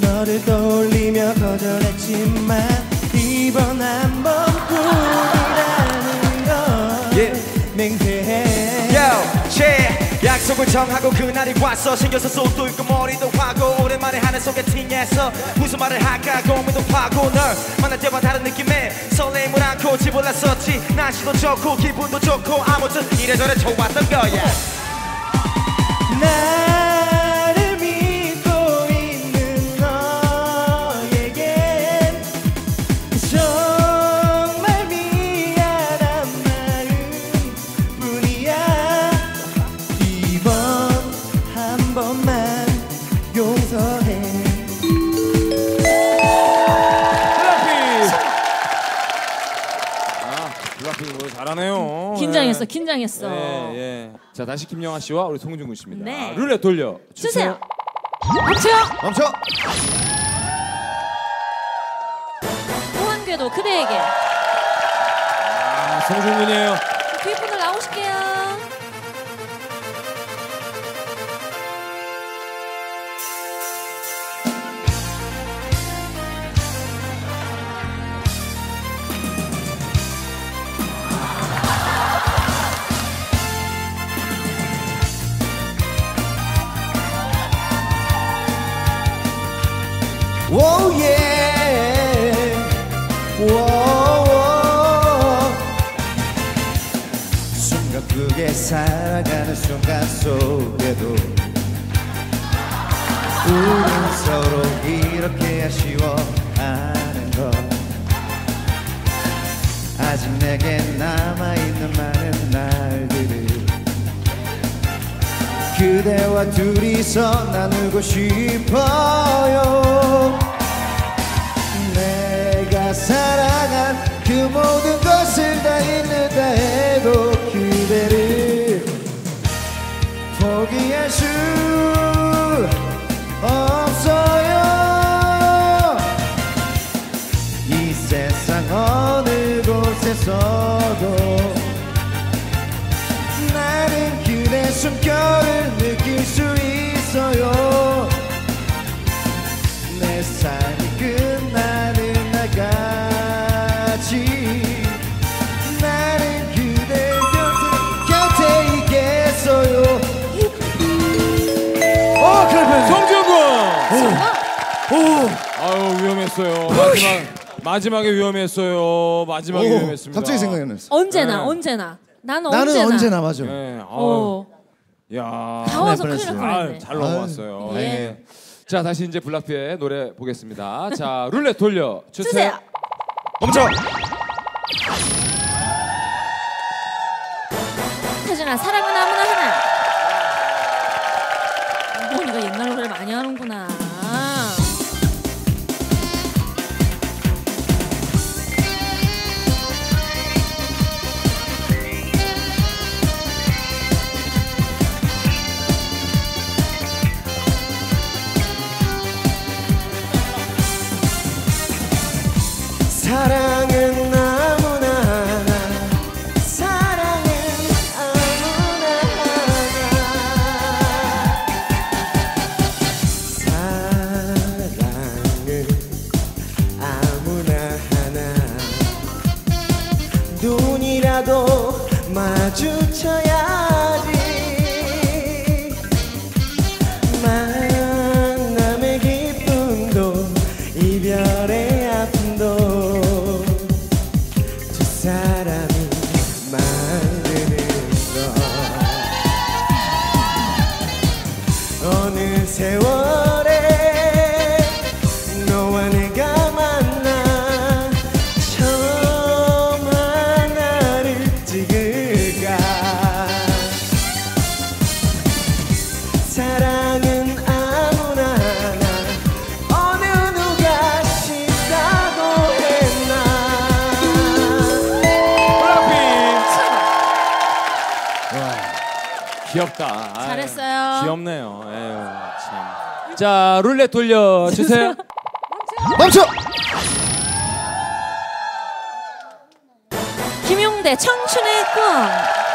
너를 떠올리며 거절했지만 이번 한 번뿐이라는 걸 맹세해. 약속을 정하고 그날이 왔어. 신겨서 속도 있고 머리도 하고 오랜만에 하늘 소개팅에서 무슨 말을 할까 고민도 하고 널 만날 때와 다른 느낌에 설렘을 안고 집을 났었지. 날씨도 좋고 기분도 좋고 아무튼 이래저래 좋았던 거야. 나를 믿고 있는 너에겐 정말 미안한 마음뿐이야. 이번 한 번만 용서해. 블락핑 노래 잘하네요. 긴장했어, 긴장했어. 예. 자, 다시 김영하 씨와 우리 송중근 씨입니다. 네. 룰렛 돌려 주세요. 멈춰. 무한궤도 그대에게. 송중근이에요. 뒤에 분들 나오실게요. Oh yeah. 순간 크게 살아가는 순간 속에도 우린 서로 이렇게 아쉬워하는 것. 아직 내게 남아있는 많은 날들을 그대와 둘이서 나누고 싶어요. 내가 사랑한 그 모든 것을 다 잃는다 해도 그대를 포기할 수 없어요. 이 세상 어느 곳에서도 나는 그대 숨결을 느낄 수 있어요. 내 삶이 끝나는 날까지 나는 그대 곁에 있겠어요. 송중근! 아유, 위험했어요. 마지막에 위험했어요. 마지막에 위험했습니다. 갑자기 생각이 났어. 언제나. 나는 언제나 맞아. 네, 야, 나와서 큰일 날 뻔했네. 잘 넘어왔어요. 예. 네. 자, 다시 이제 블락비의 노래 보겠습니다. 자, 룰렛 돌려 주세요. 멈춰. 태준아, 사랑은 아무나 하나. 이거 옛날 노래를 많이 하는구나. 사랑은 아무나 하나. 사랑은 아무나 하나. 사랑은 아무나 하나. 눈이라도 마주쳐야지. 만남의 기쁨도 이별의 아픔도 두 사람이 만드는 것. 어느 세월에 너와 내가 만나 처음 하나를 찍을까. 사랑은 아무나 하나. 어느 누가 쉽다고 했나. 귀엽다. 잘했어요. 귀엽네요. 에휴, 참. 자, 룰렛 돌려 주세요. 멈춰. 김용대 청춘의 꿈.